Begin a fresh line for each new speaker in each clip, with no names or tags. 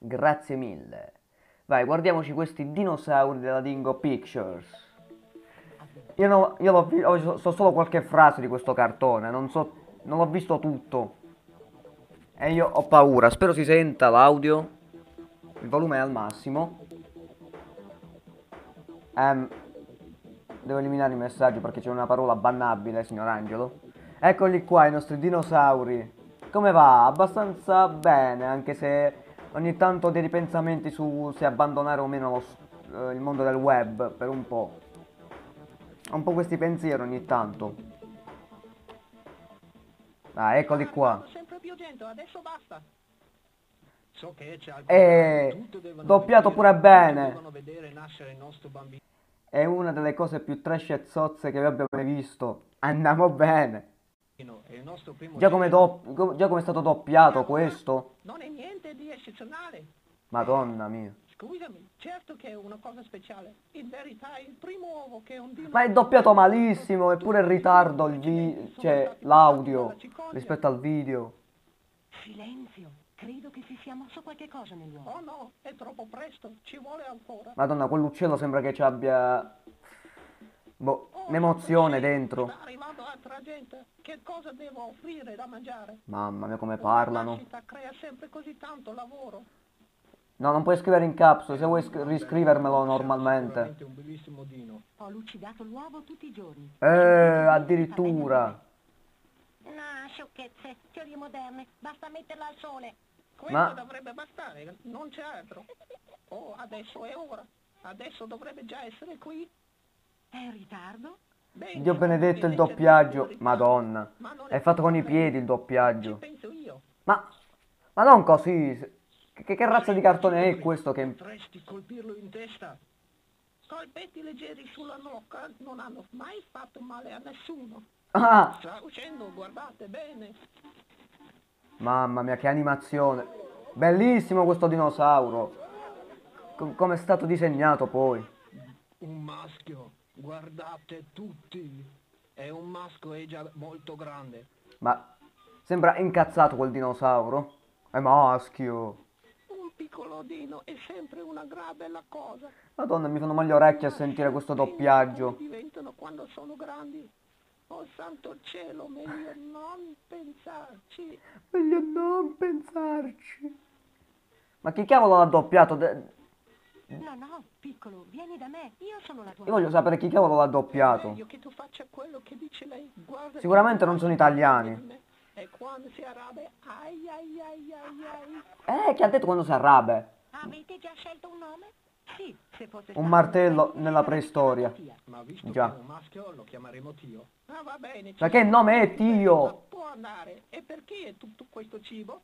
Grazie mille. Vai, guardiamoci questi dinosauri della Dingo Pictures. So solo qualche frase di questo cartone, non l'ho visto tutto. E io ho paura, spero si senta l'audio. Il volume è al massimo. Ehm, Devo eliminare i messaggi perché c'è una parola bannabile, signor Angelo. Eccoli qua, i nostri dinosauri. Come va? Abbastanza bene, anche se ogni tanto ho dei ripensamenti su se abbandonare o meno il mondo del web per un po'. Ho un po' questi pensieri ogni tanto. Ah,
Sta
eccoli qua.
arrivando sempre più gente, adesso basta. So che c'è al programma,
E doppiato pure
tutti
bene.
devono vedere nascere il nostro bambino.
È una delle cose più trash e zozze che vi abbia mai visto. Andiamo bene.
È il nostro primogenito.
Già come è stato doppiato
Bravo, ma
questo?
non è niente di eccezionale.
Madonna mia.
Scusami, certo che è una cosa speciale. In verità è il primo uovo che un
Ma è
dinosauro ha
doppiato
fatto.
malissimo, eppure in
I due
ritardo
precedenti sono
cioè
stati portati dalla
l'audio
cicogna.
rispetto al video.
Silenzio, credo che si sia mosso qualche cosa nell'uovo.
Oh no, è troppo presto, ci vuole ancora.
Madonna, quell'uccello sembra che ci abbia, boh,
Oh,
un'emozione
santo cielo,
dentro.
sta arrivando altra gente. Che cosa devo offrire da mangiare?
Mamma mia come
Una
parlano.
nascita crea sempre così tanto lavoro.
No, non puoi scrivere in caps, se vuoi riscrivermelo normalmente.
Sicuramente un bellissimo dino.
Ho lucidato l'uovo tutti i giorni.
Addirittura.
No, sciocchezze, teorie moderne, basta metterla al sole.
Questo
Ma
dovrebbe bastare, non c'è altro. Oh, adesso è ora. Adesso dovrebbe già essere qui.
È in ritardo?
Bene,
Dio benedetto il
è
doppiaggio.
leggermente in ritardo,
Madonna.
ma non
È
è
fatto con i
problema.
piedi il
Ci
doppiaggio.
penso io.
Ma, ma non così. Che razza di cartone è questo che...
Potresti colpirlo in testa. Colpetti leggeri sulla nuca non hanno mai fatto male a nessuno.
Ah!
Sta uscendo, guardate bene.
Mamma mia, che animazione. Bellissimo questo dinosauro. Come è stato disegnato poi.
Un maschio, guardate tutti. È un maschio e già molto grande.
Ma sembra incazzato quel dinosauro. È maschio.
Un piccolo dino è sempre una gran bella cosa.
Madonna, mi fanno male le orecchie a
Ma
sentire questo
pensa come
doppiaggio.
diventano quando sono grandi. Oh santo cielo, meglio non pensarci.
Meglio non pensarci. Ma chi cavolo l'ha doppiato?
No, no, piccolo, vieni da me, io sono la tua
Io voglio
mamma.
sapere chi cavolo l'ha
È
doppiato.
meglio che tu faccia quello che dice lei. Guarda che
Sicuramente non sono italiani.
e quando si arrabbia, ai ai ai ai ai.
Che ha detto quando si arrabbia?
Avete già scelto un nome? Sì, se fosse
Un
stato
martello
femmina,
nella
l'avrei
preistoria.
chiamato Tia.
Ma visto
Già.
che è un maschio lo chiameremo Tio. Ah va bene.
Ma
ci
che
sono.
nome è
Ma
Tio?
può andare. E perché è tutto questo cibo?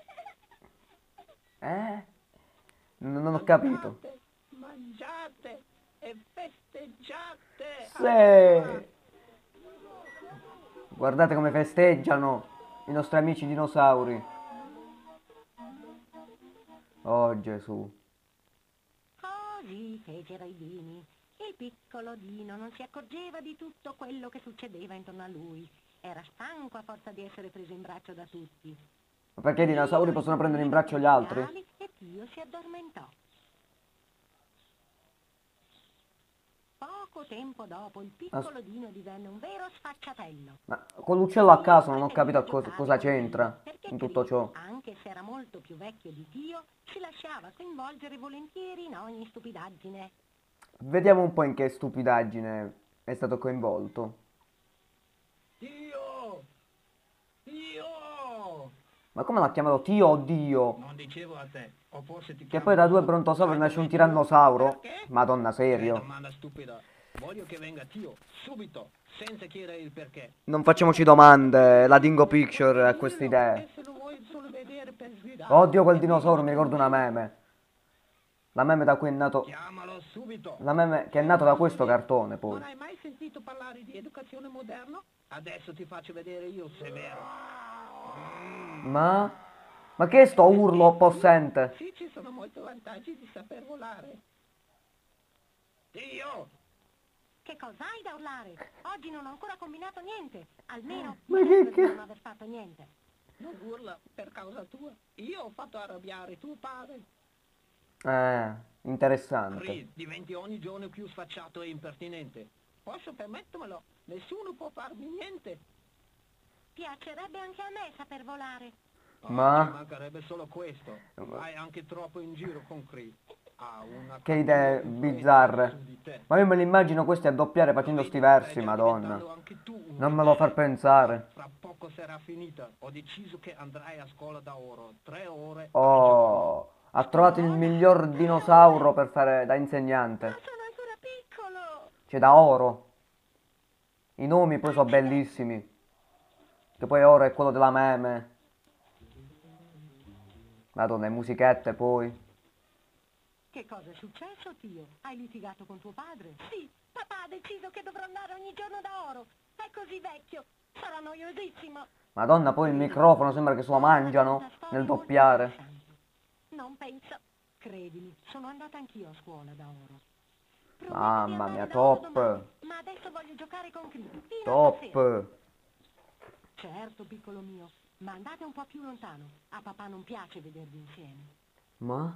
Eh? Non ho capito.
Mangiate e festeggiate.
Sì. Guardate come festeggiano i nostri amici dinosauri. Oh Gesù.
Così fecero i dini. Il piccolo Dino non si accorgeva di tutto quello che succedeva intorno a lui. Era stanco a forza di essere preso in braccio da tutti.
Ma perché i dinosauri possono prendere in braccio gli altri?
E Tio si addormentò. Poco tempo dopo il piccolo Dino divenne un vero sfacciatello.
Ma con l'uccello a caso non ho capito cosa c'entra in tutto ciò.
Anche se era molto più vecchio di Tio, si lasciava coinvolgere volentieri in ogni stupidaggine.
Vediamo un po' in che stupidaggine è stato coinvolto.
Tio! Tio!
Ma come l'ha chiamato Tio o Dio?
Non dicevo a te. O forse ti
Che
chiamo
poi da due
Tio.
brontosauri
Sai
nasce un
dove
tirannosauro?
Perché?
Madonna
Che
serio.
domanda stupida. Voglio che venga Tio, subito, senza chiedere il perché.
Non facciamoci domande, la Dingo Picture ha queste idee.
E se lo vuoi solo vedere per sgridare.
Oddio quel dinosauro, mi ricordo una meme. La meme da cui è nato...
Chiamalo subito.
La meme che è nato da questo cartone poi.
Non hai mai sentito parlare di educazione moderna? Adesso ti faccio vedere io se è vero.
Ma... Ma che è sto urlo possente?
Sì, ci sono molti vantaggi di saper volare. Tio!
Che cosa hai da urlare? Oggi non ho ancora combinato niente. Almeno
Ma
mi
che
sembra di
ca-
non aver fatto niente.
Non urla per causa tua. Io ho fatto arrabbiare tuo padre.
Interessante.
Cree, diventi ogni giorno più sfacciato e impertinente. Posso permettermelo? Nessuno può farmi niente.
Piacerebbe anche a me saper volare.
Ma-
Ci mancherebbe solo questo. Vai anche troppo in giro con Cree. Ha una
Che idee
cattiva influenza
bizzarre.
su di te.
Ma io me li immagino questi a doppiare facendo sti versi, madonna.
Anche tu un
Non me lo far
ribelle.
pensare.
Fra poco sarà finita. Ho deciso che andrai a scuola da oro. 3 ore al giorno.
Oh, ha trovato il miglior dinosauro per fare da
Ma
insegnante.
sono ancora piccolo.
C'è da oro. I nomi poi sono bellissimi. Che poi oro è quello della meme. Madonna, le musichette poi.
Che cosa è successo, Tio? Hai litigato con tuo padre? Sì, papà ha deciso che dovrò andare ogni giorno da oro. È così vecchio. Sarà noiosissimo.
Madonna, poi il microfono sembra che se lo mangiano nel doppiare.
Non penso. Credimi, sono andata anch'io a scuola da oro. Prometto di
Mamma
andare
mia,
da oro
top.
domani, ma adesso voglio giocare con Cree. Fino a stasera.
Top.
Certo, piccolo mio, ma andate un po' più lontano. A papà non piace vedervi insieme.
Ma?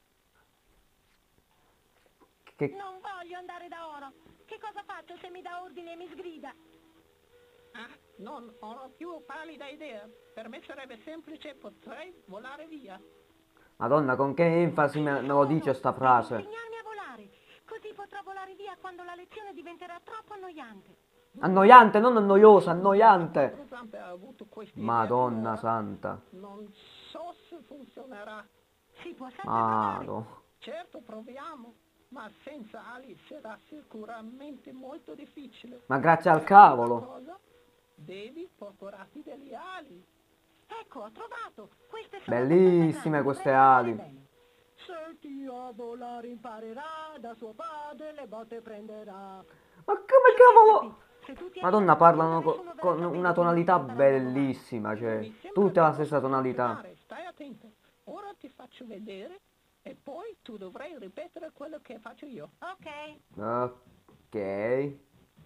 Che...
Non voglio andare da oro. Che cosa faccio se mi dà ordine e mi sgrida?
Ah, non ho più pallida idea. Per me sarebbe semplice, potrei volare via.
Madonna, con che enfasi me lo dice sta
Devi
frase.
insegnarmi a volare. Così potrò volare via quando la lezione diventerà troppo annoiante.
Annoiante, non annoiosa, annoiante.
Quattro zampe ha avuto questa idea
Madonna
finora.
santa.
Non so se funzionerà.
Si può sempre provare.
Mado.
Certo, proviamo. Ma senza ali sarà sicuramente molto difficile.
Ma grazie al
Una
cavolo.
cosa, devi procurarti delle ali.
Ecco, ho trovato. Queste sono
Bellissime
abbastanza
queste
grandi.
ali.
Prendile bene. Se Tio a volare imparerà, da suo padre le botte prenderà.
Ma come cavolo?
Se tu ti
Madonna,
arrendi,
parlano
nessuno verrà
con
a sapere
una
che
tonalità
non imparerai a volare.
bellissima, cioè,
Mi sembra
tutte la
che
stessa
possa
tonalità.
funzionare. Stai attento. Ora ti faccio vedere e poi tu dovrai ripetere quello che faccio io.
Ok.
Ok.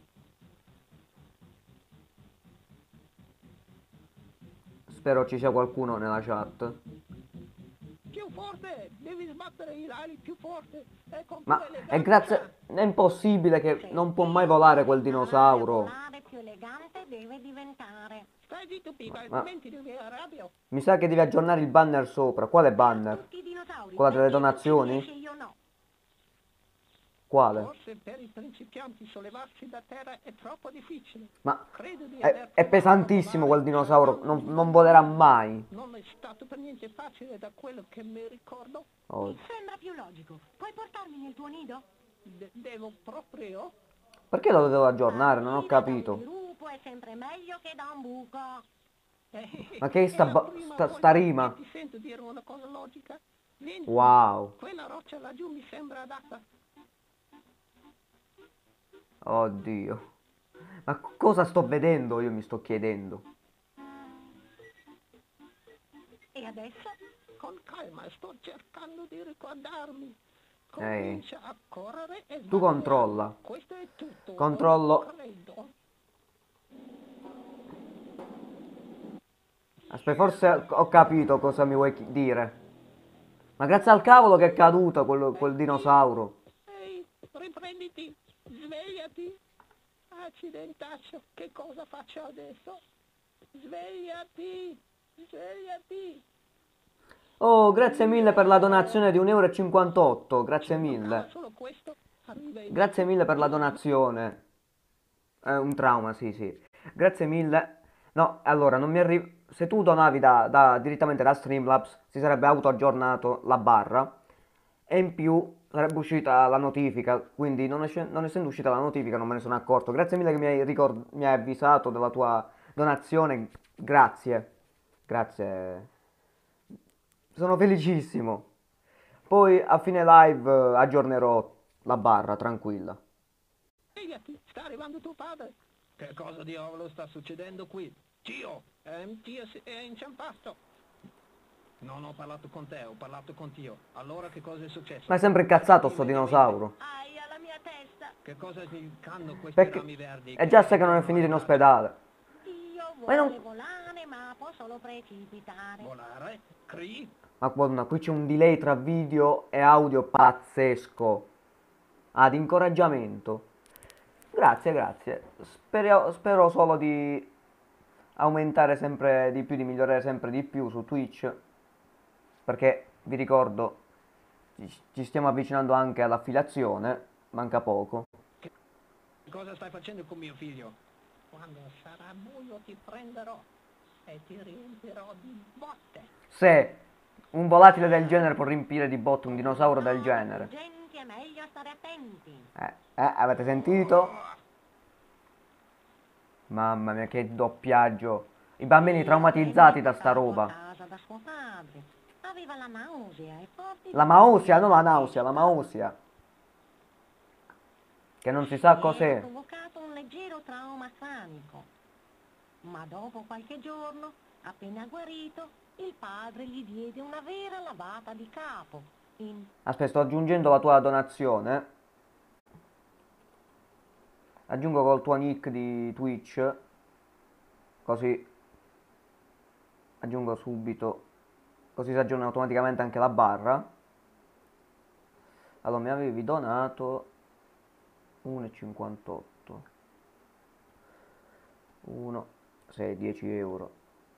Spero ci sia qualcuno nella chat.
Più forte! Devi sbattere i ali più forte. E con
Ma
più
è
eleganza.
grazie... È impossibile che
Se
non può
Tio
mai volare quel
vuole
dinosauro.
volare più elegante deve diventare.
Stai zitto, Pipa,
Ma-
altrimenti devi arrabbio.
Mi sa che devi aggiornare il banner sopra. Quale
Per
banner?
tutti i dinosauri.
Quella delle
perché tu ci
donazioni?
riesci e io no.
Quale?
Forse per i principianti sollevarsi da terra è troppo difficile.
Ma
Credo di
è,
aver
è
provato
pesantissimo
a
quel
volare
dinosauro.
saltando
Non
sul
volerà
mondo.
mai.
Non è stato per niente facile da quello che mi ricordo.
Oh.
Mi sembra più logico. Puoi portarmi nel tuo nido?
Devo proprio...
Perché lo devo aggiornare? Non ho
Partire da un
capito.
dirupo è sempre meglio che da un buco.
Ma che è sta,
È la
ba-
prima
sta
volta
rima?
che ti sento dire una cosa logica. Vieni,
Wow.
quella roccia laggiù mi sembra adatta.
Oddio. Ma cosa sto vedendo? Io mi sto chiedendo.
E adesso?
Con calma, sto cercando di ricordarmi. Comincia a correre e
Tu
sbattere.
controlla.
Questo è tutto.
Controllo.
Credo.
Aspetta, forse ho capito cosa mi vuoi dire. Ma grazie al cavolo che è caduto quel dinosauro.
Ehi, riprenditi, svegliati. Accidentaccio, che cosa faccio adesso? Svegliati, svegliati.
Oh, grazie mille per la donazione di 1,58 euro. Grazie
Mancava
mille.
solo questo. Arriva il
Grazie mille per la donazione. È un trauma, sì, sì. Grazie mille. No, allora, non mi arriva... Se tu donavi direttamente da Streamlabs, si sarebbe auto-aggiornato la barra. E in più sarebbe uscita la notifica. Quindi, non essendo uscita la notifica, non me ne sono accorto. Grazie mille che mi hai avvisato della tua donazione. Grazie. Grazie. Sono felicissimo. Poi a fine live aggiornerò la barra, tranquilla.
Svegliati, sta arrivando tuo padre. Che cosa diavolo sta succedendo qui? Tio, Tio è inciampato. Non ho parlato con te, ho parlato con Tio. Allora che cosa è successo?
Ma è sempre incazzato sto dinosauro.
Aia, la mia testa.
Che cosa significano questi
Perché
rami verdi?
è già sai che non è finito in ospedale.
Io
Ma
vuole
non-
volare, ma può solo precipitare.
Volare? Cree?
Ma guarda, qui c'è un delay tra video e audio pazzesco. Ad incoraggiamento. Grazie, grazie. Spero solo di aumentare sempre di più, di migliorare sempre di più su Twitch. Perché vi ricordo, ci stiamo avvicinando anche all'affiliazione. Manca poco.
Cosa stai facendo con mio figlio? Quando sarà buio ti prenderò e ti riempirò di botte.
Se un volatile del genere può riempire di botte un dinosauro del genere.
Gente, è meglio stare attenti.
Avete sentito? Mamma mia, che doppiaggio. I bambini traumatizzati da sta roba.
Casa da suo padre. Aveva la nausea e forti
La mausia, non la nausea, la mausia. Che non si sa
Gli era
cos'è.
provocato un leggero trauma cranico. Ma dopo qualche giorno, appena guarito, il padre gli diede una vera lavata di capo.
Aspetta, sto aggiungendo la tua donazione. Aggiungo col tuo nick di Twitch. Così aggiungo subito. Così si aggiorna automaticamente anche la barra. Allora mi avevi donato 1,58. 1, 6, 10 euro.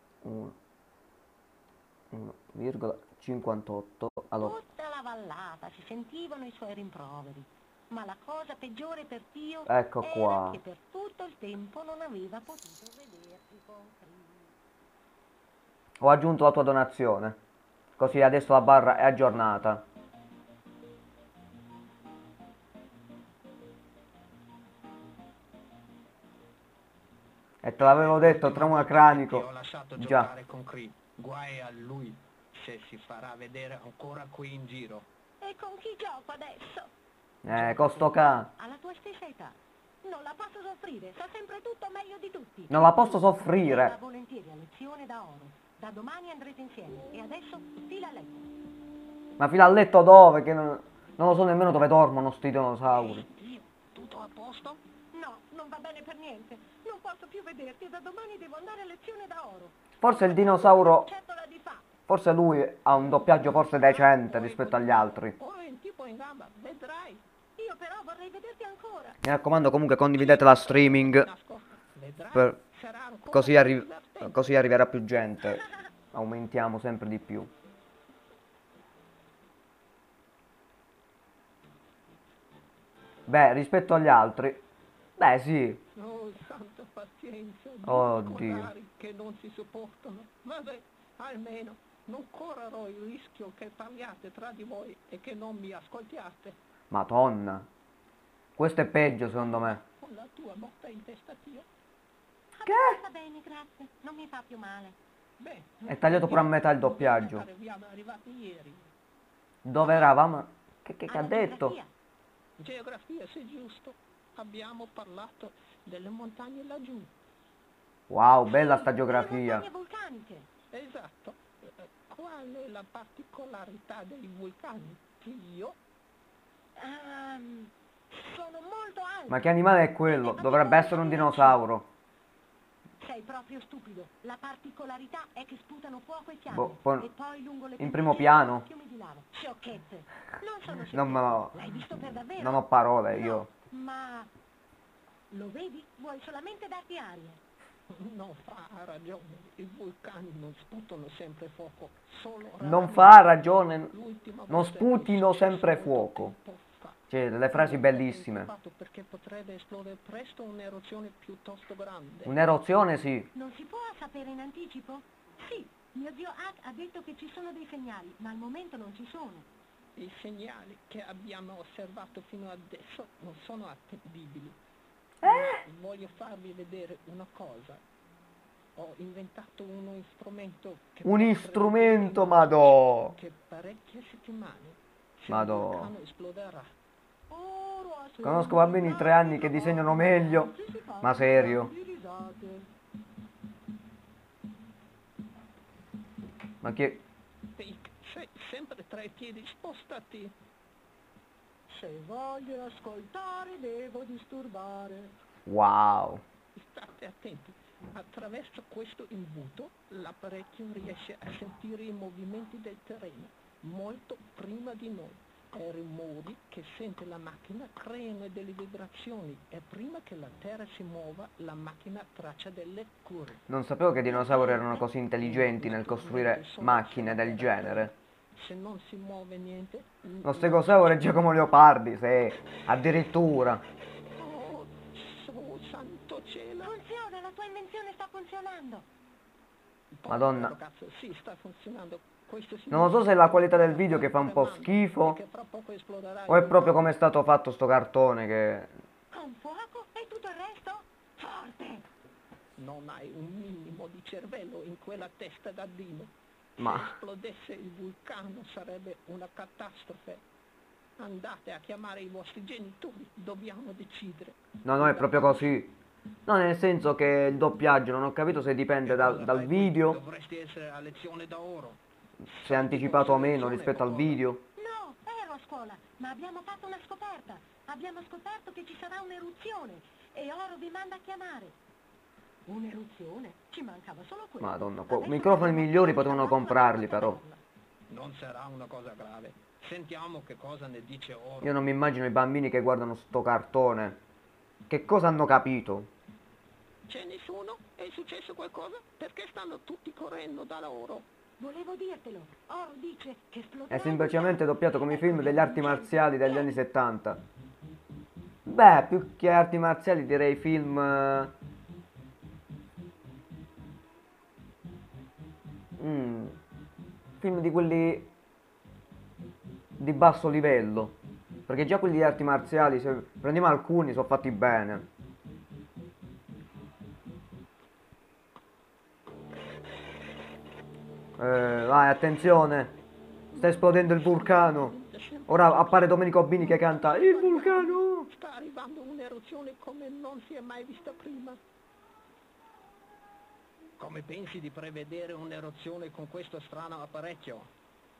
1,58. Allora,
Tutta la vallata si sentivano i suoi rimproveri. Ma la cosa peggiore per Tio
ecco
era
qua.
che per tutto il tempo non aveva potuto vedersi con Cris.
Ho aggiunto la tua donazione. Così adesso la barra è aggiornata. E te l'avevo detto, trauma
Ti ho
cranico.
lasciato
Già.
giocare con Cree. Guai a lui se si farà vedere ancora qui in giro.
E con chi gioco adesso?
Con sto ca.
Alla tua stessa età. Non la posso soffrire, sa sempre tutto meglio di tutti.
Non la posso
Va
soffrire.
volentieri a lezione da oro. Da domani andrete insieme. E adesso fila a letto.
Ma fino a letto dove? Che non lo so nemmeno dove dormono sti dinosauri.
Dio, tutto a posto?
No, non va bene per niente. Non posso più vederti e da domani devo andare a lezione da oro.
Forse il dinosauro.
Cettola di fa.
Forse lui ha un doppiaggio forse decente rispetto agli altri.
Ora in tipo in gamba, vedrai.
Io però vorrei vederti ancora.
Mi raccomando, comunque condividete la streaming.
Nascosto, vedrai.
Per-
Sarà ancora
Così,
più divertente.
così arriverà più gente. Aumentiamo sempre di più. Beh, rispetto agli altri. Beh, sì.
Oh, santa pazienza,
Oddio.
cosari che non si sopportano. Vabbè, almeno non correrò il rischio che parliate tra di voi e che non mi ascoltiate.
Madonna. Questo è peggio secondo me.
Con la tua botta in testa, Tio.
Che?
Va bene, grazie. Non mi fa più male.
Beh,
È tagliato pure a metà il doppiaggio.
Siamo arrivati ieri.
Dove eravamo? Che ha
Alla
detto?
geografia.
Geografia, se giusto. Abbiamo parlato delle montagne laggiù.
Wow, bella sta
Le
geografia.
montagne vulcaniche.
Esatto. Qual è la particolarità dei vulcani, Tio?
Sono molto alti.
Ma che animale è quello? Dovrebbe essere un dinosauro.
Sei proprio stupido. La particolarità è che sputano fuoco e fiamme.
Boh, poi-
E poi lungo le
in primo
pendici
piano.
fiumi di lava. Sciocchezze. Non sono sciocchezze.
Non me lo-
L'hai visto per davvero?
Non ho parole
No,
io.
ma lo vedi? Vuoi solamente darti aria.
Non fa ragione. I vulcani non sputano sempre fuoco. Solo
Non
raramente.
fa ragione.
L'ultima
Non
volta è
sputino
successo
sempre
molto
fuoco.
tempo fa.
Cioè, delle frasi bellissime.
Perché potrebbe esplodere presto un'eruzione piuttosto grande.
Un'eruzione sì.
Non si può sapere in anticipo? Sì, mio zio Hack ha detto che ci sono dei segnali, ma al momento non ci sono.
I segnali che abbiamo osservato fino adesso non sono attendibili. Voglio farvi vedere una cosa. Ho inventato uno strumento che
Un
può
strumento,
prevedere
madò.
che parecchie settimane se
Madò.
il vulcano esploderà. Ora
Conosco bambini di 3 anni che disegnano meglio. Ma serio. Ma che...
Sei sempre tra i piedi, spostati.
Se voglio ascoltare devo disturbare.
Wow.
State attenti. Attraverso questo imbuto l'apparecchio riesce a sentire i movimenti del terreno molto prima di noi. E i rumori che sente la macchina creano delle vibrazioni e prima che la terra si muova la macchina traccia delle curve.
Non sapevo che i dinosauri erano così intelligenti nel costruire macchine del genere.
Se non si muove niente...
Lo stegosauro è Giacomo Leopardi, sì, addirittura.
Oh, santo cielo!
Funziona, la tua invenzione sta funzionando.
Madonna.
Povero cazzo, sì, sta funzionando. Questo
Non lo so se è la qualità del video che fa un po' schifo
che fra poco esploderà
o è
il
proprio
vulcano.
come è stato fatto sto cartone che...
Con fuoco e tutto il resto? Forte!
Non hai un minimo di cervello in quella testa da dino.
Ma-
Se esplodesse il vulcano sarebbe una catastrofe. Andate a chiamare i vostri genitori, dobbiamo decidere.
No, è proprio così. No, nel senso che il doppiaggio, non ho capito se dipende dal video,
Dovresti essere a lezione da oro.
se è anticipato o meno rispetto al video.
No, ero a scuola, ma abbiamo fatto una scoperta. Abbiamo scoperto che ci sarà un'eruzione e Oro vi manda a chiamare. Un'eruzione? Ci mancava solo quello.
Madonna,
Adesso
microfoni
abbiamo
migliori
appena
potevano
trovato
comprarli
una
però.
caverna.
Non sarà una cosa grave. Sentiamo che cosa ne dice oro.
Io non mi immagino i bambini che guardano sto cartone. Che cosa hanno capito?
C'è nessuno? È successo qualcosa? Perché stanno tutti correndo da loro?
Volevo dirtelo. Oro dice che esploderà
È
il
semplicemente
vulcano.
doppiato come i
Ecco
film
che
degli arti
vince.
marziali degli anni 70. Beh, più che arti marziali direi film... film di quelli di basso livello. Perché già quelli di arti marziali, se prendiamo alcuni, sono fatti bene. Vai, attenzione. Sta esplodendo il vulcano. Ora appare Domenico Bini che canta il vulcano.
Sta arrivando un'eruzione come non si è mai vista prima. Come pensi di prevedere un'eruzione con questo strano apparecchio?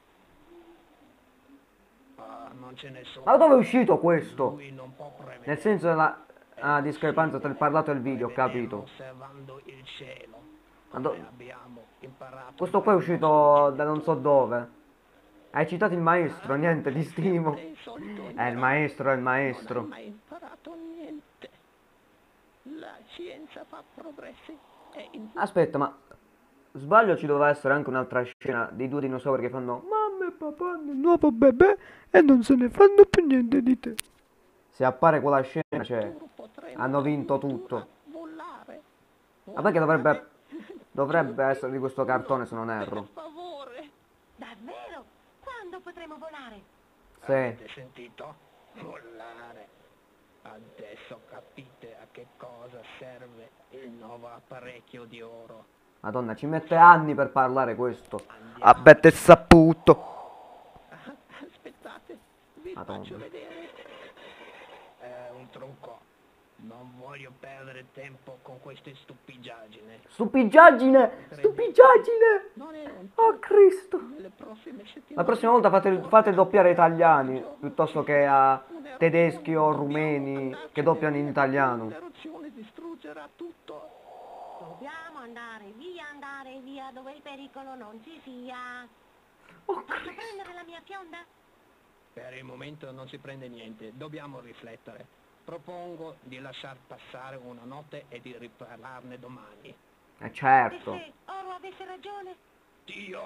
Ah, non ce ne sono.
Ma dove è uscito questo?
Lui non può prevedere.
Nel senso della discrepanza tra il parlato e il video, ho
Prevederlo
capito.
osservando il cielo.
Ma
Come abbiamo imparato.
questo qua è uscito da non so dove. Hai citato il maestro, niente, ti stimo.
Il solito
È il maestro, è il
Non hai
maestro.
mai imparato niente. La scienza fa progressi e in
Aspetta, ma sbaglio, ci doveva essere anche un'altra scena dei due dinosauri che fanno mamma e papà nel nuovo bebè e non se ne fanno più niente di te. Se appare quella scena, cioè,
futuro potremo
hanno vinto
addirittura
tutto.
volare.
Ma perché dovrebbe essere di questo cartone se non erro.
Per favore.
Davvero? Quando potremo volare?
Sì.
Avete sentito? Volare. Adesso capite a che cosa serve il nuovo apparecchio di oro.
Madonna, ci mette anni per parlare questo.
Andiamo.
Avete saputo.
Aspettate, vi
Madonna.
faccio vedere. È un trucco. Non voglio perdere tempo con queste stupidaggini.
Stupidaggine! Stupidaggine!
Non è un
Oh Cristo!
nelle prossime settimane.
La prossima volta fate doppiare italiani piuttosto che a tedeschi o rumeni che doppiano in italiano.
L'eruzione distruggerà tutto.
Dobbiamo andare via dove il pericolo non ci sia.
Oh
Posso
Cristo!
prendere la mia fionda?
Per il momento non si prende niente, dobbiamo riflettere. Propongo di lasciar passare una notte e di riparlarne domani.
E
Certo.
se Oro avesse ragione?
Dio!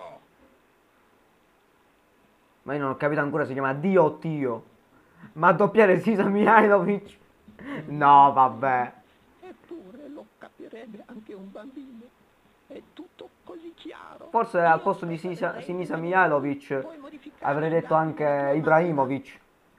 Ma io non ho capito ancora se si chiama Dio o Tio. Ma a doppiare Sisa Mihailovic? No, vabbè.
Eppure lo capirebbe anche un bambino. È tutto così chiaro.
Forse al posto di Sinisa Mihailovic avrei detto anche Ibrahimovic.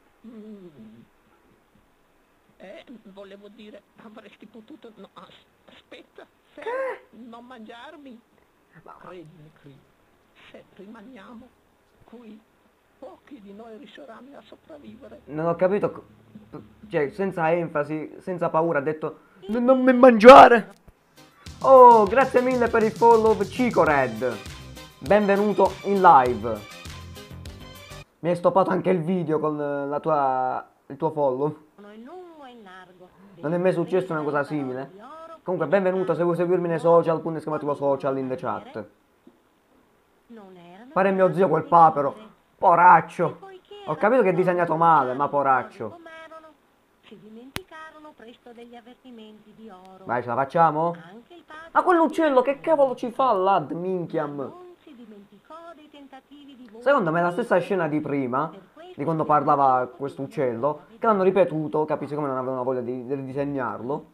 Volevo dire, avresti potuto... No, aspetta, non mangiarmi. Credimi, Chris, se rimaniamo qui, pochi di noi riusciranno a sopravvivere.
Non ho capito. Cioè, senza enfasi, senza paura, ha detto non mi mangiare. Oh, grazie mille per il follow, Cico Red. Benvenuto in live. Mi hai stoppato anche il video con il tuo follow.
In lungo e in largo.
Non è mai successo una cosa simile?
Di Oro
Comunque, benvenuto, se vuoi seguirmi nei social, punto esclamativo social in the chat.
Non erano
Pare mio zio quel
dei
papero.
tigre. E
Poraccio.
poiché
Ho
erano
capito che è
loro
disegnato
che
male, ma
usavano cose
poraccio.
com'erano, si dimenticarono presto degli avvertimenti di Oro.
Vai, ce la facciamo?
Anche il padre
Ma quell'uccello che
era
cavolo ci fa, lad,
ma
minchiam?
non si dimenticò dei tentativi di
Secondo me è la stessa scena di prima, di quando parlava questo uccello, che l'hanno ripetuto, capisci come non avevano voglia di ridisegnarlo.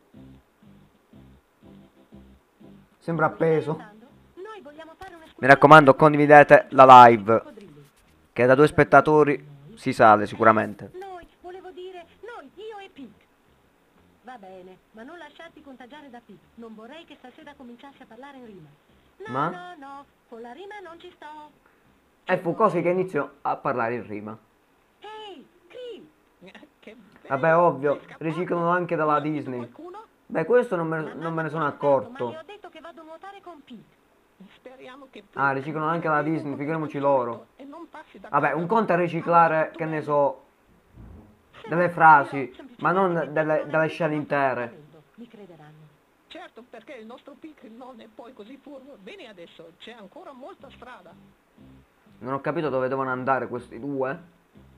Sembra appeso.
Noi vogliamo fare
Mi raccomando, condividete la live, che da 2 spettatori si sale sicuramente.
Noi, volevo dire, noi, io e Pete. Va bene, ma non lasciarti contagiare da Pete. Non vorrei che stasera cominciassi a parlare in rima. No,
Ma?
no, no, con la rima non ci sto.
E fu così che iniziò a parlare in rima.
Ehi, Cree!
Che bello,
Vabbè, ovvio,
sei scappato.
riciclano anche dalla
Hai visto
Disney.
Ma
qualcuno?
Beh, questo non me
mamma
ne sono
mi ha cercato, Ma
accorto.
le ho detto che vado a nuotare con Pete.
Speriamo che tu
Ah, riciclano anche la
bevi un
Disney,
po'
figuriamoci
di
loro.
solito e non passi da
Vabbè,
casa
un conto è
da-
riciclare,
tutto
che ne
bene.
so,
Se
delle
no,
frasi,
io semplicemente
ma non
mi
delle
metto nel
scene
nostro
intere.
appartamento. Mi crederanno.
Certo, perché il nostro Pic non è poi così furbo. Bene adesso, c'è ancora molta strada.
Non ho capito dove devono andare questi due.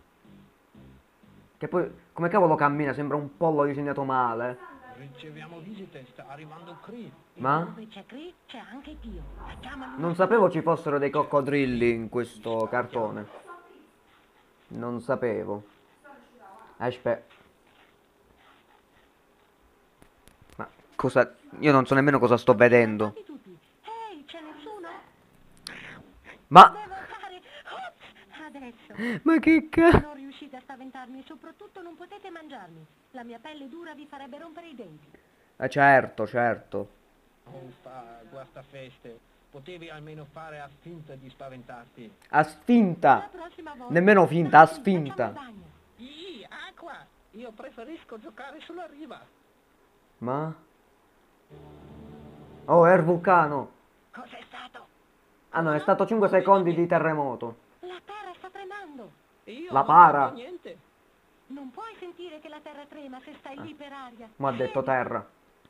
Che poi, come cavolo cammina? Sembra un pollo disegnato male.
Riceviamo visite, sta arrivando Cree.
Ma?
Dove c'è Cree, c'è anche Pio. Facciamolo
Non sapevo ci fossero dei coccodrilli in questo cartone. Non sapevo. Aspetta. Ma cosa? Io non so nemmeno cosa sto vedendo.
Guardate tutti. Ehi, c'è nessuno?
Ma...
Devo fare... Ops! Adesso.
Ma che cazzo?
Non riuscite a spaventarmi e soprattutto non potete mangiarmi. La mia pelle dura vi farebbe rompere i denti.
Certo, certo.
Guasta feste. Potevi almeno fare a finta di spaventarti.
A
La
sfinta.
prossima volta...
Nemmeno finta, a
Dai,
sfinta.
facciamo il bagno.
Acqua! Io preferisco giocare sulla riva.
Ma? Oh, è il vulcano.
Cos'è stato?
Ah no, è stato 5 secondi di terremoto.
La terra sta tremando.
Io
La
non
para.
sento niente.
Non puoi sentire che la terra trema se stai lì per aria.
Ma ha detto
Vedi?
terra.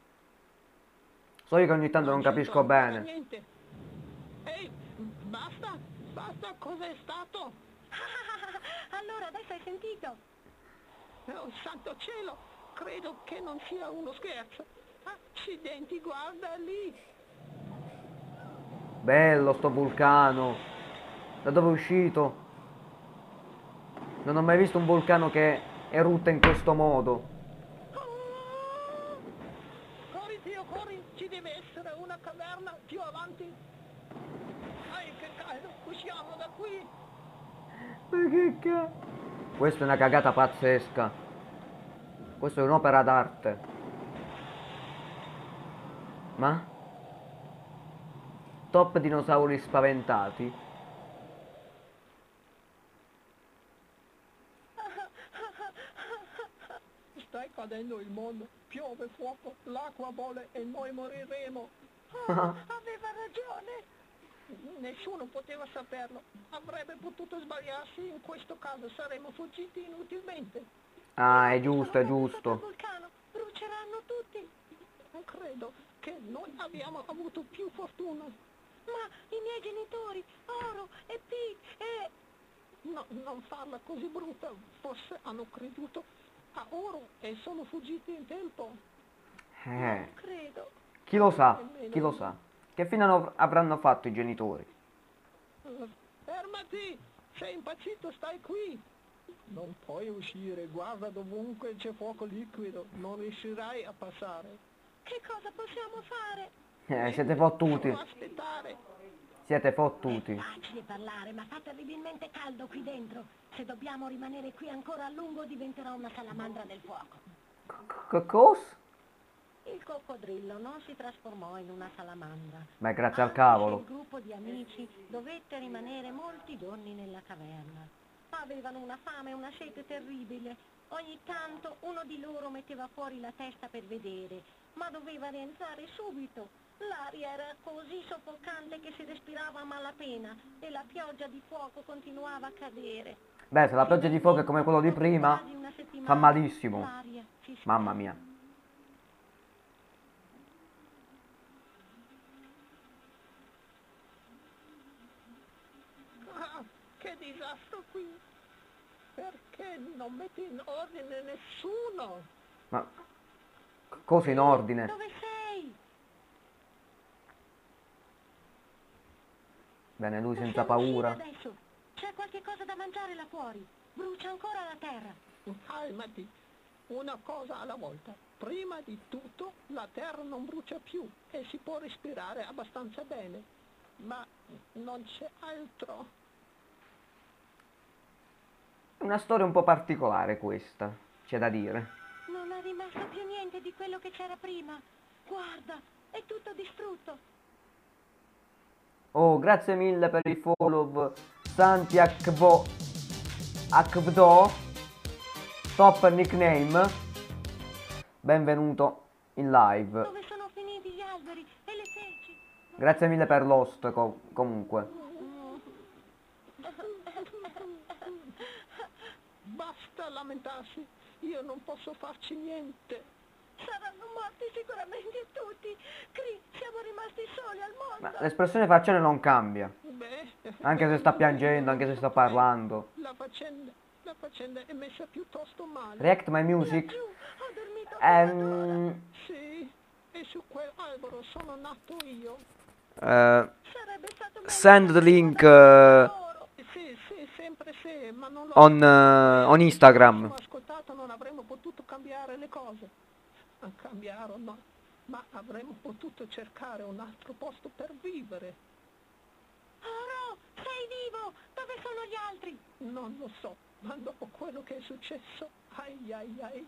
So io che ogni tanto non
sento
capisco
ancora
bene.
niente. Ehi, basta, basta, cos'è stato?
Allora, adesso hai sentito?
Oh, santo cielo, credo che non sia uno scherzo. Accidenti, guarda lì.
Bello sto vulcano. Da dove è uscito? Non ho mai visto un vulcano che erutta in questo modo.
Oh! Corri, Dio, corri, ci deve essere una caverna più avanti. Ai, che caldo, usciamo da qui.
Ma che cazzo? Questa è una cagata pazzesca. Questa è un'opera d'arte. Ma? Top dinosauri spaventati.
Stai cadendo il mondo, piove fuoco, l'acqua bolle e noi moriremo.
Aveva ragione.
Nessuno poteva saperlo. Avrebbe potuto sbagliarsi, in questo caso saremmo fuggiti inutilmente.
Ah, è giusto, è
Sono caduti sotto il
giusto.
vulcano. Bruceranno tutti.
Credo che noi abbiamo avuto più fortuna.
Ma i miei genitori, Oro e Pete e...
No, non farla così brutta, forse hanno creduto a oro e sono fuggiti in tempo.
credo.
Chi lo sa? Chi lo sa? Che fine avranno fatto i genitori?
Fermati! Sei impazzito, stai qui! Non puoi uscire, guarda dovunque c'è fuoco liquido, non riuscirai a passare.
Che cosa possiamo fare?
Siete fottuti.
Solo aspettare.
Siete fottuti.
È facile parlare, ma fa terribilmente caldo qui dentro. Se dobbiamo rimanere qui ancora a lungo diventerò una salamandra del fuoco.
Cosa?
Il coccodrillo non si trasformò in una salamandra.
Beh, grazie al
Anche
cavolo.
se il gruppo di amici dovette rimanere molti giorni nella caverna. Avevano una fame e una sete terribile. Ogni tanto uno di loro metteva fuori la testa per vedere, ma doveva rientrare subito. L'aria era così soffocante che si respirava a malapena e la pioggia di fuoco continuava a cadere.
Beh, se la pioggia di fuoco è come quello di prima,
Quasi una settimana,
fa malissimo.
l'aria si
Mamma mia.
disastro qui. Perché non metti in ordine nessuno?
Ma cosa in ordine?
Dove sei?
Bene, lui senza
Possiamo uscire
paura.
adesso. C'è qualche cosa da mangiare là fuori. Brucia ancora la terra.
Calmati, una cosa alla volta. Prima di tutto la terra non brucia più e si può respirare abbastanza bene. Ma non c'è altro.
È una storia un po' particolare questa, c'è da dire.
Non è rimasto più niente di quello che c'era prima. Guarda, è tutto distrutto.
Oh, grazie mille per il follow, Santi Akvdo, top nickname, benvenuto in live.
Dove sono finiti gli alberi e le felci?
Grazie mille per l'host comunque.
Basta lamentarsi, io non posso farci niente.
Saranno morti sicuramente tutti. Cri, siamo rimasti soli al
Ma
mondo.
l'espressione facciale non cambia,
Beh,
anche se sta piangendo, anche se sta parlando.
la faccenda è messa piuttosto male.
React my music.
Laggiù, ho dormito fino ad ora.
Sì, e su quell'albero sono nato io.
Sarebbe stato meglio
Send the
fare
link
loro.
Sì, sempre sì, ma non lo
on Instagram.
Se avessimo ascoltato non avremmo potuto cambiare le cose. Cambiare no, ma avremmo potuto cercare un altro posto per vivere.
Oro, sei vivo? Dove sono gli altri?
Non lo so, ma dopo quello che è successo, ai.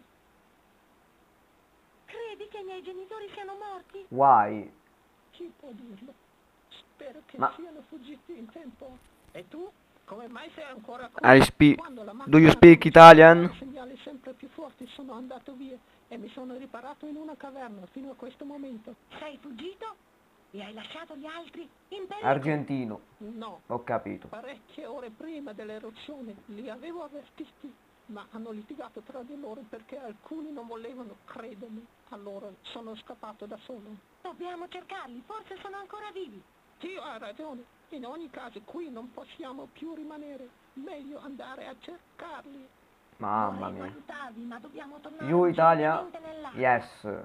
Credi che i miei genitori siano morti?
Why?
Chi può dirlo? Spero che
Ma-
siano fuggiti in tempo. E tu? Come mai sei ancora qui? Quando la
Do you
macchina
speak
non
Italian?
c'era, segnali sempre più forti, sono andato via e mi sono riparato in una caverna fino a questo momento.
Sei fuggito? E hai lasciato gli altri in pericolo?
Argentino,
No,
ho capito.
parecchie ore prima dell'eruzione li avevo avvertiti, ma hanno litigato tra di loro perché alcuni non volevano credermi. Allora sono scappato da solo.
Dobbiamo cercarli, forse sono ancora vivi.
Dio ha ragione, in ogni caso qui non possiamo più rimanere, meglio andare a cercarli.
Mamma
Vorremmo
mia.
aiutarvi, ma dobbiamo tornare
You Italia?
urgentemente nell'acqua.
Yes.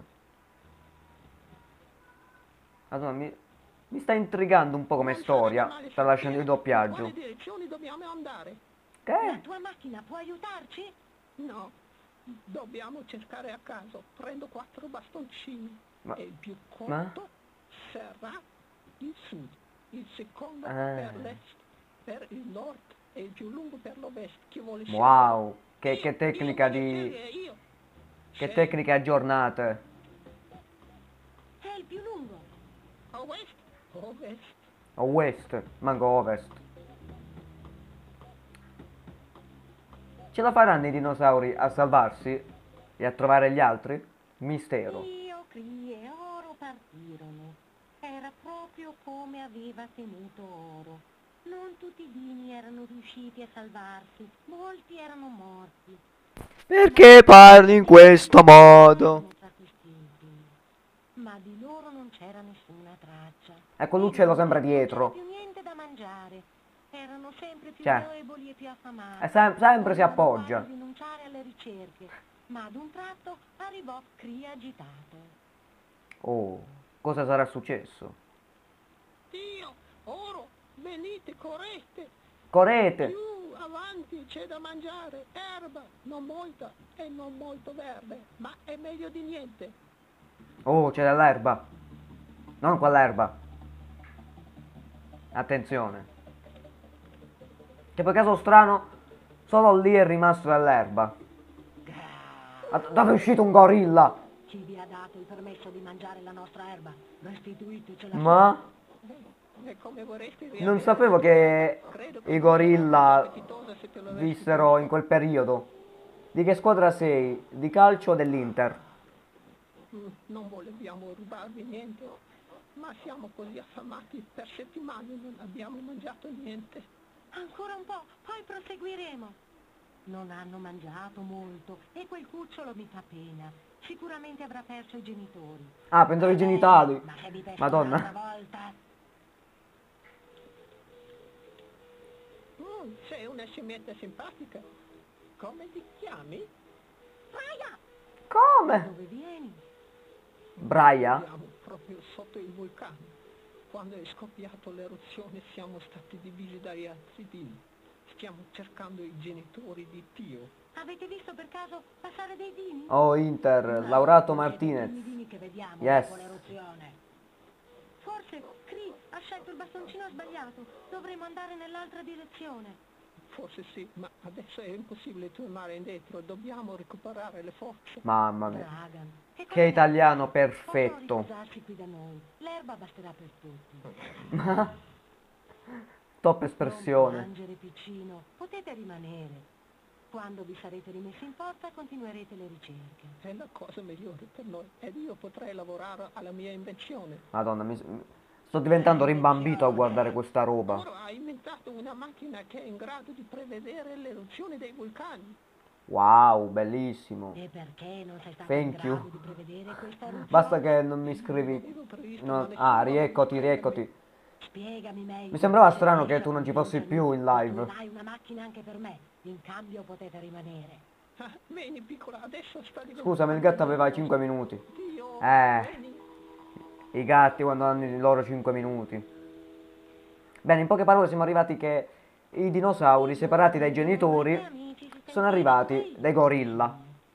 Allora, mi sta intrigando un po' come
Non
storia.
sarebbe male
Sta lasciando il
sapere in
doppiaggio.
quali direzioni dobbiamo andare.
La
Che?
tua macchina può aiutarci?
No, dobbiamo cercare a caso. Prendo 4 bastoncini
Ma-
e il più
ma?
corto sarà il sud, il secondo
Ah.
per l'est, per il nord e il più lungo per l'ovest. Chi vuole scegliere?
Wow, che
Io
tecnica
voglio
di...
scegliere, io.
Che
Scegli.
tecniche aggiornate.
È il più lungo.
Ovest, ovest.
O west, manco ovest. Ce la faranno i dinosauri a salvarsi e a trovare gli altri? Mistero.
Io, Cri e Oro partirono. Era proprio come aveva temuto Oro. Non tutti i dini erano riusciti a salvarsi, molti erano morti.
Perché parli in questo modo?
Erano tra questi ultimi. Ma di loro non c'era nessuna traccia.
Ecco l'uccello sempre
Non c'era
dietro.
più niente da mangiare. Erano sempre più
Cioè,
deboli e più affamati.
E sempre si
Volevano
appoggia.
quasi rinunciare alle ricerche, ma ad un tratto arrivò Cri agitato.
Oh, cosa sarà successo?
Dio, oro, venite, correte.
Correte!
Più avanti c'è da mangiare, erba, non molta e non molto verde, ma è meglio di niente.
Oh, c'è dell'erba. Non quell'erba. Attenzione. Che per caso strano, solo lì è rimasto dell'erba. Ma dove è uscito un gorilla?
Chi vi ha dato il permesso di mangiare la nostra erba? Restituitecela.
Ma
E come vorresti
non
reagire?
sapevo che
Credo che
i gorilla
appetitosa se te lo
vissero in quel periodo. Di che squadra sei? Di calcio o dell'Inter?
Non volevamo rubarvi niente, ma siamo così affamati per settimane non abbiamo mangiato niente.
Ancora un po', poi proseguiremo. Non hanno mangiato molto e quel cucciolo mi fa pena. Sicuramente avrà perso i genitori.
Ah, pensavo i genitali.
Ma se vi pesco
Madonna.
un'altra volta...
ragione, sei una scimmietta simpatica. Come ti chiami?
Braia,
Come?
dove vieni?
Braia?
Siamo proprio sotto il vulcano. Quando è scoppiato l'eruzione siamo stati divisi dagli altri dini. Stiamo cercando i genitori di Tio.
Avete visto per caso passare dei dini?
Oh, Inter,
No,
Laurato
non siete i
Martinez.
primi dini che vediamo
Yes.
dopo l'eruzione. Forse Cree ha scelto il bastoncino sbagliato. Dovremmo andare nell'altra direzione.
Forse sì, ma adesso è impossibile tornare indietro. Dobbiamo recuperare le forze.
Mamma mia.
Dragan,
Che
cosa
italiano
Potrò
perfetto.
riposarsi qui da noi. L'erba basterà per tutti.
Top
Non
espressione.
piangere, piccino. Potete rimanere. Quando vi sarete rimessi in porta continuerete le ricerche.
È la cosa migliore per noi ed io potrei lavorare alla mia invenzione.
Madonna, sto diventando rimbambito a guardare questa roba.
Ora ha inventato una macchina che è in grado di prevedere l'eruzione dei vulcani.
Wow, bellissimo.
E perché non sei stato in
Thank you.
grado di prevedere questa eruzione?
Basta che non mi scrivi.
Avevo previsto,
No-
ma nessuno
Ah,
aveva
rieccoti,
potuto
rieccoti.
Spiegami meglio.
Mi sembrava
Se
strano
riesci
che tu
a
non ci fossi
convincermi,
più in live.
costruirai una macchina anche per me. In cambio potete rimanere.
Ah, vieni piccola, adesso sta diventando...
Scusami, il gatto aveva 5 minuti.
Dio,
Eh.
vieni.
I gatti quando hanno i loro 5 minuti. Bene, in poche parole siamo arrivati che i dinosauri separati dai genitori
Amici, si
sono
sentite
arrivati
meglio?
dai gorilla.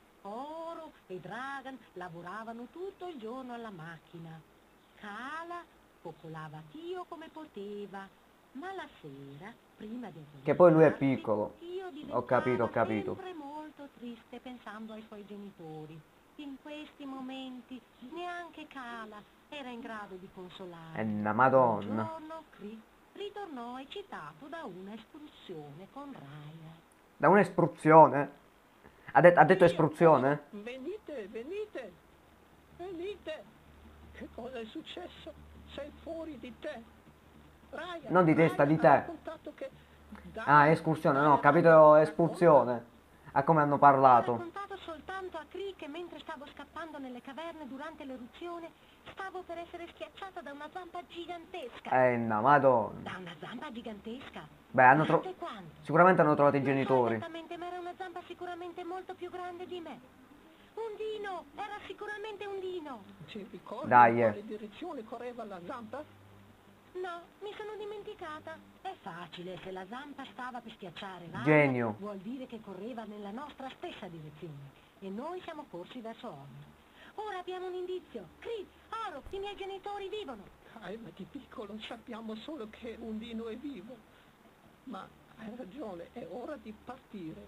Oro e Dragan lavoravano tutto il giorno alla macchina. Kala coccolava Tio come poteva, ma la sera, prima di addormentarsi,
Che poi lui è piccolo.
Tio
Ho capito, ho
diventava
capito.
sempre molto triste pensando ai suoi genitori. In questi momenti neanche Kala era in grado di consolare.
Una
Un
madonna.
giorno Cree ritornò eccitato da una escursione con Raya.
Da un'espruzione? Ha detto espruzione?
Venite, venite, venite. Che cosa è successo? Sei fuori di te. Raya,
Non di testa,
Raya
di te.
ha raccontato che...
Ah, escursione, no, ho capito espulsione. A come hanno
Ho
parlato.
raccontato soltanto a Cree che mentre stavo scappando nelle caverne durante l'eruzione stavo per essere schiacciata da una zampa gigantesca.
Una madonna.
Da una zampa gigantesca?
Beh,
Quante e quante?
sicuramente hanno trovato i
Non so
genitori.
esattamente, ma era una zampa sicuramente molto più grande di me. Un dino, era sicuramente un dino.
Ci ricordi
Dai,
in quale direzione correva la zampa?
No, mi sono dimenticata. È facile, se la zampa stava per schiacciare Raya,
Genio.
vuol dire che correva nella nostra stessa direzione. E noi siamo corsi verso ovest. Ora abbiamo un indizio. Cree, Oro, i miei genitori vivono.
Ma di piccolo sappiamo solo che un dino è vivo. Ma hai ragione, è ora di partire.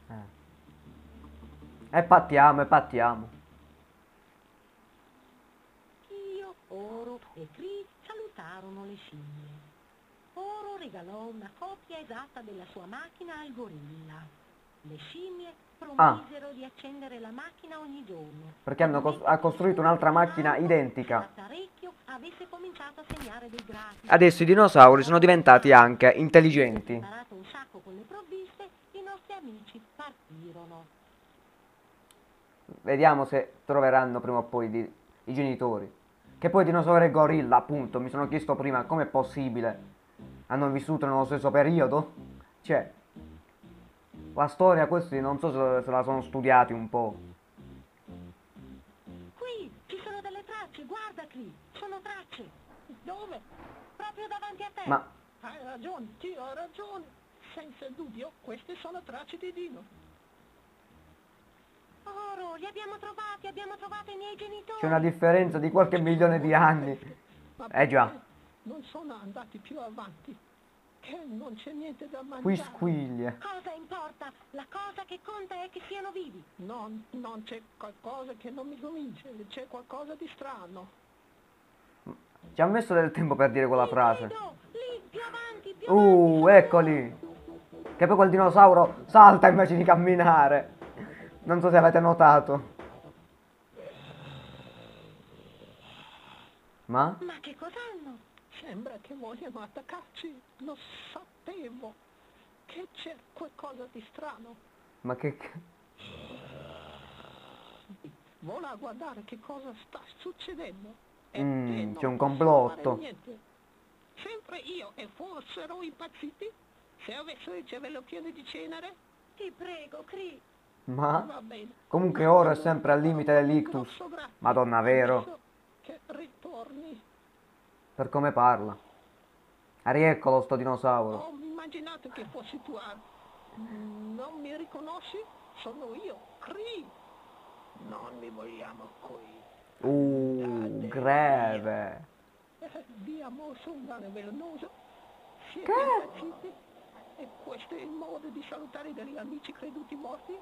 E pattiamo, e pattiamo.
Io, Oro e Cree salutarono le scimmie. Oro regalò una copia esatta della sua macchina al gorilla. Le scimmie promisero di accendere la macchina ogni giorno.
Perché ha costruito un'altra macchina identica.
L'apparecchio avesse cominciato a segnare dei grafi.
Adesso i dinosauri sono diventati anche intelligenti.
Preparato un sacco con le provviste, i nostri amici partirono.
Vediamo se troveranno prima o poi i genitori. Che poi dinosauri e gorilla, appunto, mi sono chiesto prima com'è possibile. Hanno vissuto nello stesso periodo? Cioè, la storia questi non so se la sono studiati un po'.
Qui ci sono delle tracce, guarda Cree, sono tracce.
Dove?
Proprio davanti a te.
Ma
Hai ragione, Dio ha ragione. Senza dubbio, queste sono tracce di Dino.
Oro, li abbiamo trovato i miei genitori.
c'è una differenza di qualche milione di anni.
Ma
Già.
perché non sono andati più avanti? Che non c'è niente da mangiare.
Qui squiglie.
Cosa importa? La cosa che conta è che siano vivi.
Non c'è qualcosa che non mi convince, c'è qualcosa di strano.
Ci ha messo del tempo per dire quella
Li
frase.
vedo, lì, più avanti, più avanti.
Eccoli. Che poi quel dinosauro salta invece di camminare. Non so se avete notato. Ma?
Ma che cos'hanno?
Sembra che vogliano attaccarci. Lo sapevo. Che c'è qualcosa di strano.
Ma che...
Vola a guardare che cosa sta succedendo. E
Mm,
te non
c'è un
posso
complotto.
fare niente. Sempre io e fossero impazziti. Se avessi il cervello pieno di cenere,
Ti prego, Cree.
Ma
va bene.
comunque ora è sempre al limite dell'ictus.
Grosso grazie.
Madonna, vero?
Adesso che ritorni.
Per come parla. Rieccolo sto dinosauro.
Ho immaginato che fossi tu. Non mi riconosci? Sono io, Cree. Non mi vogliamo qui.
Greve.
Via morso un cane velenoso. Siete
Che?
impazziti? E questo è il modo di salutare degli amici creduti morti?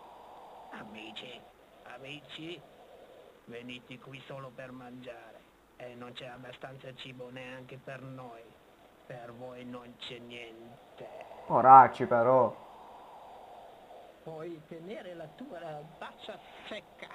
Amici, venite qui solo per mangiare. E non c'è abbastanza cibo neanche per noi. Per voi non c'è niente.
Poracci però.
Puoi tenere la tua faccia secca.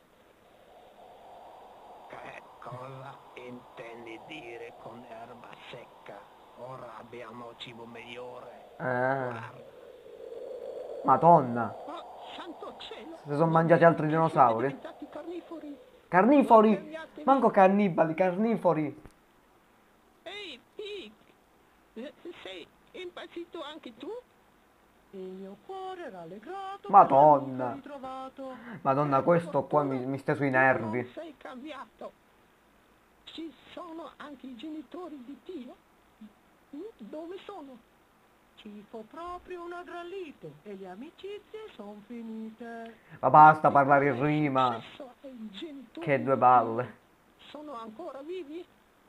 Che cosa intendi dire con erba secca? Ora abbiamo cibo migliore. Guarda.
Madonna.
Oh, santo cielo!
Si sono mangiati altri
Siete
dinosauri?
diventati carnifori.
Carnifori. Manco cannibali, carnifori.
Ehi, Pig! Sei impazzito anche tu?
Il mio cuore è rallegrato.
Madonna.
per averti ritrovato.
Madonna, questo qua mi sta sui
Non
nervi.
sei cambiato. Ci sono anche i genitori di Dio? Dove sono?
Ci fu proprio una gran lite e le amicizie son finite.
Ma basta parlare in rima.
Adesso i genitori
Che due
di
balle.
Dio sono ancora vivi?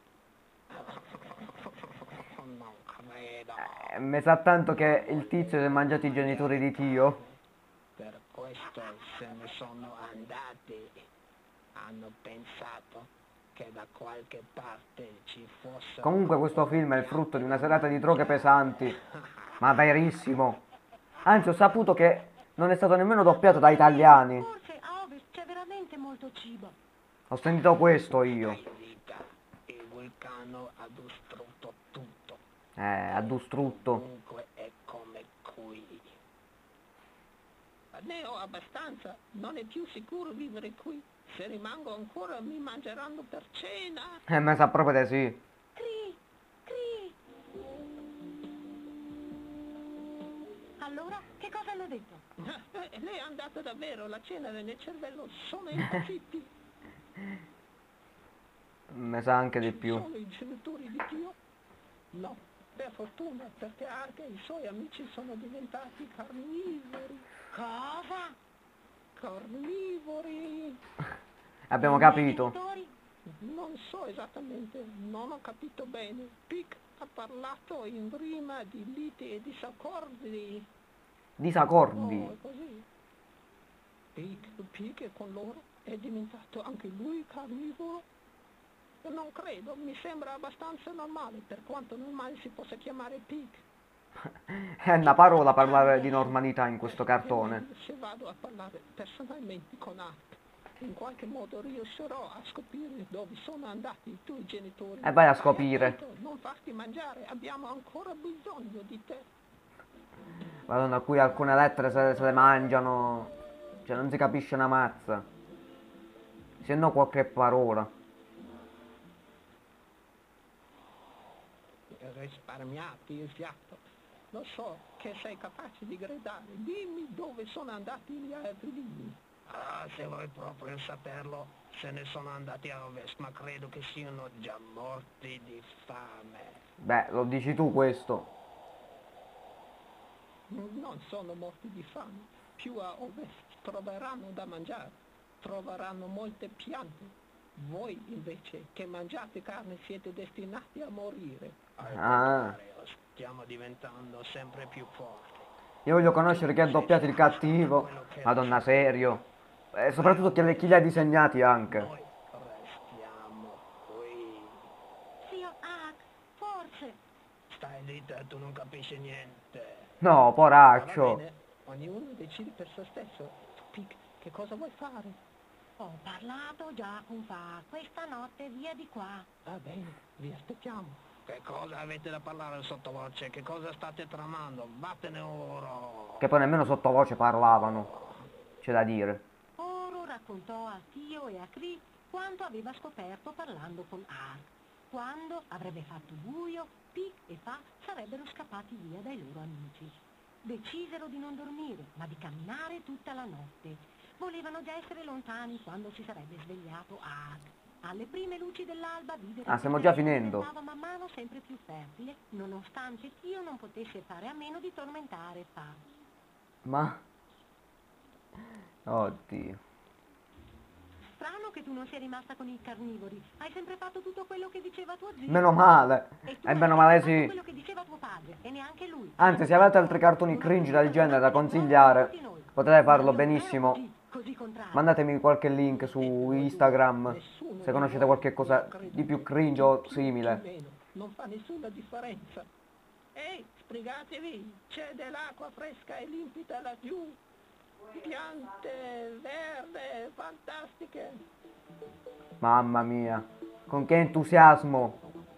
Non credo.
Mi sa tanto che il tizio si è mangiato i genitori di Tio.
Per questo se ne sono andati. Hanno pensato che da qualche parte ci fosse...
Comunque questo film è il frutto di una serata di droghe pesanti. Ma verissimo. Anzi, ho saputo che non è stato nemmeno doppiato da italiani.
Forse a ovest c'è veramente molto cibo.
Ho sentito questo io.
Il vulcano ha distrutto tutto.
Ha distrutto.
Comunque è come qui. Ne ho abbastanza. Non è più sicuro vivere qui. Se rimango ancora mi mangeranno per cena.
Mi sa proprio di sì.
Cree, Cree. Allora, che cosa hanno detto?
Lei è andata davvero. La cenere nel cervello sono impazziti.
Mi sa anche di più.
Sono i genitori di Dio? No, per fortuna, perché anche i suoi amici sono diventati carnivori.
Cosa?
Carnivori?
Abbiamo
I miei
capito.
genitori?
Non so esattamente, non ho capito bene. Pic ha parlato in rima di liti e disaccordi. Oh,
Disaccordi.
è così. Pic è con loro? È diventato anche lui carnivoro? Non credo, mi sembra abbastanza normale, per quanto normale si possa chiamare Pig.
È una parola parlare di normalità in questo cartone.
Se vado a parlare personalmente con Art, in qualche modo riuscirò a scoprire dove sono andati i tuoi genitori.
E vai a
Hai
scoprire.
attento, non farti mangiare, abbiamo ancora bisogno di te.
Madonna, qui alcune lettere se le mangiano. Cioè, non si capisce una mazza. Se no qualche parola.
Risparmiati il fiato. Lo so che sei capace di gridare. Dimmi dove sono andati gli altri bimbi. Ah, se vuoi proprio saperlo, se ne sono andati a ovest, ma credo che siano già morti di fame.
Beh, lo dici tu questo.
Non sono morti di fame. Più a ovest troveranno da mangiare. Troveranno molte piante. Voi invece che mangiate carne siete destinati a morire.
Ah.
Stiamo diventando sempre più forti.
Io voglio conoscere chi ha doppiato il cattivo. Madonna, serio. E soprattutto chi li ha disegnati anche.
Noi restiamo qui.
Zio Hack, forse.
Stai zitta, tu non capisci niente.
No,
Va
poraccio.
bene, ognuno decide per se stesso. Pic, che cosa vuoi fare?
Ho parlato già con Fa. Questa notte via di qua.
Va bene, vi aspettiamo. Che cosa avete da parlare sottovoce? Che cosa state tramando? Vattene ora.
Che poi nemmeno sottovoce parlavano. C'è da dire.
Oro raccontò a Tio e a Cree quanto aveva scoperto parlando con Ark. Quando avrebbe fatto buio, Pic e Fa sarebbero scappati via dai loro amici. Decisero di non dormire, ma di camminare tutta la notte. Volevano già essere lontani quando si sarebbe svegliato Ad. Alle prime luci dell'alba videro
Ah,
che
stiamo
il
già
terreno
finendo.
diventava man mano sempre più fertile, nonostante Tio non potesse fare a meno di tormentare Fa.
Ma... Oddio.
Strano che tu non sia rimasta con i carnivori. Hai sempre fatto tutto quello che diceva tuo zio.
Meno male.
E tu
E
hai
meno
sempre
male
fatto
sì.
quello che diceva tuo padre, e neanche lui.
Anzi, se avete altri cartoni cringe del genere da consigliare, potete farlo benissimo.
Così contrario.
Mandatemi qualche link su Instagram
Nessuno
se
di
conoscete
voi
qualche
mi
cosa
ha creduto.
di più cringe o
Chi più,
simile.
chi meno. Non fa nessuna differenza. Ehi, sbrigatevi, c'è dell'acqua fresca e limpida laggiù. Piante verde, fantastiche.
Mamma mia, con che entusiasmo.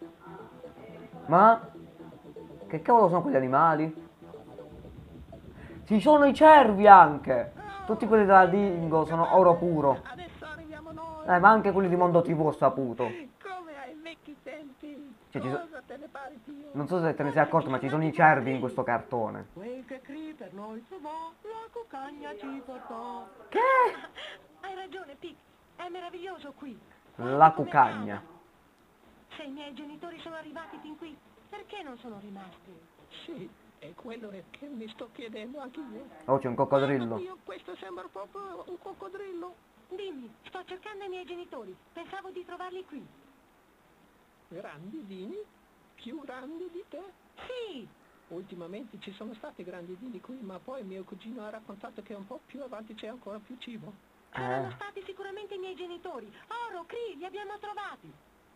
Ma? Che cavolo sono quegli animali? Ci sono i cervi anche! Tutti quelli della Dingo sono oro puro.
Adesso arriviamo noi.
Ma anche quelli di Mondo TV ho saputo.
Come ai vecchi tempi.
Cioè,
Cosa te ne pare, Tio?
Non so se te ne sei accorto, ma ci sono i cervi in questo cartone.
Quel che Creeper noi trovò, la cucagna ci portò.
Che?
Hai ragione, Pic. È meraviglioso qui.
La
Come
cucagna.
casa. Se i miei genitori sono arrivati fin qui, perché non sono rimasti?
Sì, è quello che mi sto chiedendo anche io.
Oh, c'è un coccodrillo.
Io, questo sembra proprio un coccodrillo.
Dimmi, sto cercando i miei genitori. Pensavo di trovarli qui.
Grandi dini? Più grandi di te?
Sì,
Ultimamente ci sono stati grandi dini qui, ma poi mio cugino ha raccontato che un po' più avanti c'è ancora più cibo.
saranno stati sicuramente i miei genitori. Oro, Cri, li abbiamo trovati.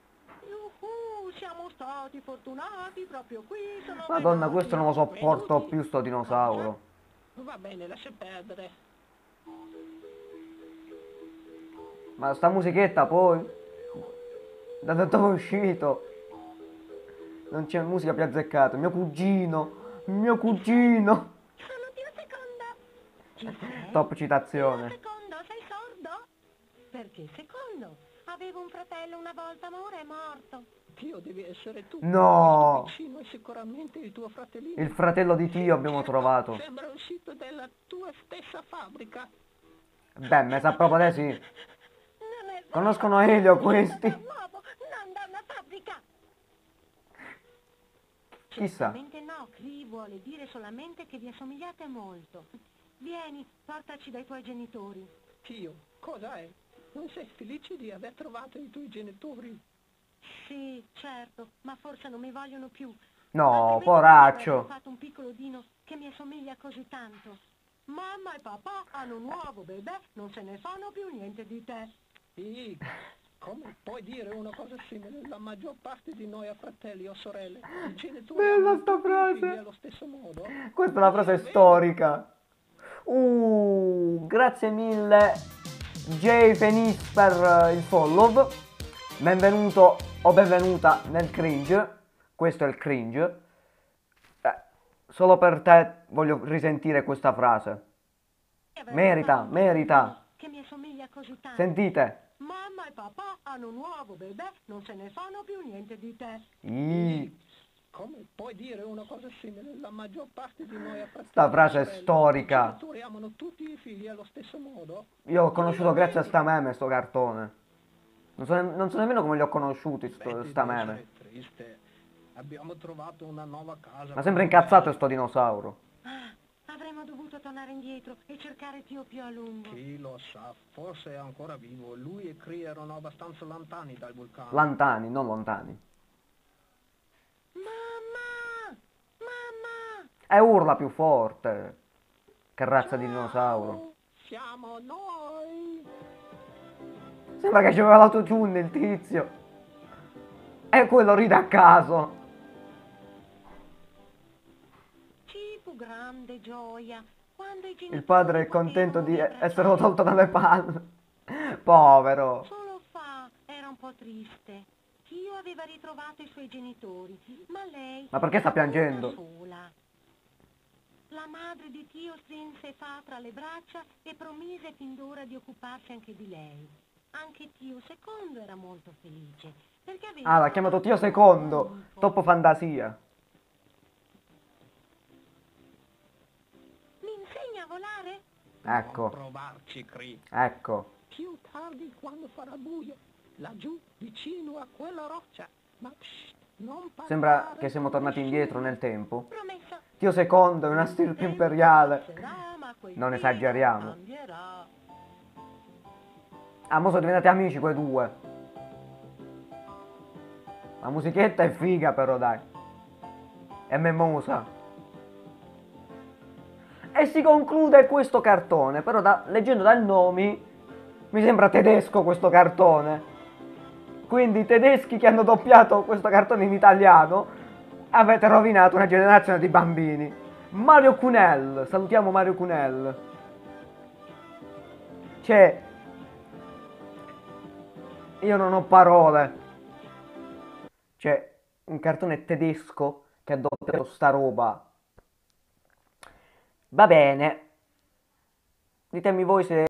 Siamo stati fortunati proprio qui. Sono
Madonna,
venuti.
questo non lo sopporto
Venuti.
più, sto dinosauro.
Va bene, lascia perdere.
Ma sta musichetta poi? Da dove è uscito? Non c'è musica più azzeccata. Mio cugino. Mio cugino.
Sono Dio Secondo. Chi sei?
Top
Dio
citazione.
Secondo, sei sordo? Perché secondo? Avevo un fratello una volta, ma ora è morto.
Tio, devi essere tu.
No.
Questo vicino è sicuramente il tuo fratellino.
Il fratello di Tio abbiamo trovato.
Sembra uscito dalla tua stessa fabbrica.
Beh, mi sa proprio di sì.
Non è vero.
Conoscono Elio questi.
Nuovo, non da una fabbrica.
Chissà.
Certamente no, Cri vuole dire solamente che vi assomigliate molto. Vieni, portaci dai tuoi genitori.
Tio, cosa è? Non sei felice di aver trovato i tuoi genitori?
Sì, certo, ma forse non mi vogliono più.
No,
Altrimenti
poraccio.
avrebbero fatto un piccolo dino che mi assomiglia così tanto. Mamma e papà hanno un nuovo bebè, non se ne fanno più niente di te.
Sì, come puoi dire una cosa simile? La maggior parte di noi ha fratelli o sorelle. I genitori
Bella
hanno
sta
tutti i
frase.
figli allo stesso modo.
Questa è una frase storica. Grazie mille Jay Fenis per il follow. Benvenuto o benvenuta nel cringe. Questo è il cringe. Solo per te voglio risentire questa frase.
Avrebbero
Merita,
fatto un piccolo
merita.
dino che mi assomiglia così tanto.
Sentite.
Mamma e papà hanno un nuovo bebè, non se ne fanno più niente di te.
Ih,
Come puoi dire una cosa simile? La maggior parte di noi ha fratelli
Sta
o
frase è
sorelle.
storica.
I genitori amano tutti i figli allo stesso modo.
Io ho conosciuto grazie a sta meme sto cartone. Non so nemmeno come li ho conosciuti
Smetti
sta
di
meme.
essere triste. Abbiamo trovato una nuova casa.
Ma sembra incazzato sto dinosauro.
Avremmo dovuto tornare indietro e cercare Tio più a lungo.
Chi lo sa, forse è ancora vivo. Lui e Cree erano abbastanza lontani dal vulcano.
Lontani, non lontani.
Mamma! Mamma!
E urla più forte. Che razza di dinosauro.
Ciao, siamo noi.
Sembra che c'aveva l'autotune il tizio. E quello ride a caso.
Ci fu grande gioia quando i genitori
Il padre è contento di
potevano
essere
riabbracciare
tolto dalle palle. Povero.
Solo Fa era un po' triste. Tio aveva ritrovato i suoi genitori, ma lei
Ma perché sta
era ancora
piangendo?
sola. La madre di Tio strinse Fa tra le braccia e promise fin d'ora di occuparsi anche di lei. Anche Tio secondo era molto felice, Perché avevi
Ah, l'ha chiamato Tio Secondo. Troppo fantasia.
Mi insegna a volare?
Ecco,
Non provarci, Cree.
ecco.
Più tardi, quando farà buio, laggiù, vicino a quella roccia. Ma psst, non parlare.
Sembra che siamo
con
tornati
nessuno.
indietro nel tempo.
Promesso.
Tio Secondo è una stirpe imperiale.
Passerà, ma quel
Non
qui
esageriamo.
cambierà.
Ah, mo sono diventati amici quei due. La musichetta è figa però, dai. È memosa. E si conclude questo cartone, però leggendo dal nome mi sembra tedesco questo cartone. Quindi i tedeschi che hanno doppiato questo cartone in italiano avete rovinato una generazione di bambini. Mario Cunel, salutiamo Mario Cunel. Cioè, io non ho parole. Cioè, un cartone tedesco che ha doppiato sta roba. Va bene. Ditemi voi se